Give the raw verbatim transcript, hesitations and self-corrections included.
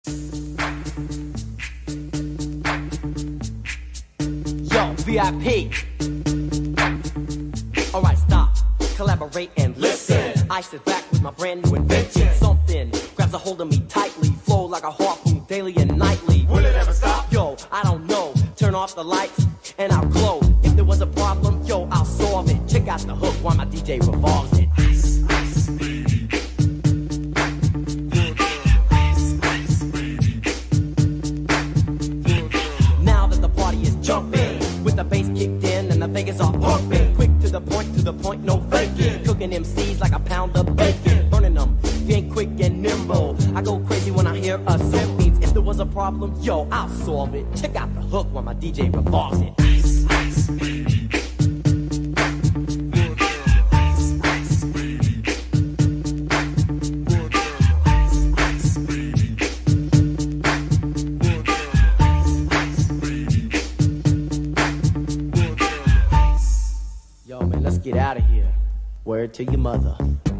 Yo, V I P. Alright, stop, collaborate and listen. I sit back with my brand new invention. Something grabs a hold of me tightly, flow like a harpoon daily and nightly. Will it ever stop? Yo, I don't know. Turn off the lights and I'll glow. If there was a problem, yo, I'll solve it. Check out the hook while my D J revolves it. Ice, ice, baby. Now that the party is jumping, with the bass kicked in and the Vegas are pumping. Quick to the point, to the point, no faking. Cooking M Cs like a pound of bacon. Burning them, being quick and nimble. I go crazy when I hear a synth beats. If there was a problem, yo, I'll solve it. Check out the hook while my D J revolves it. Ice, ice, baby. Ice, ice, baby. Ice, ice, baby. Ice, baby. Yo, man, let's get out of here. Word to your mother.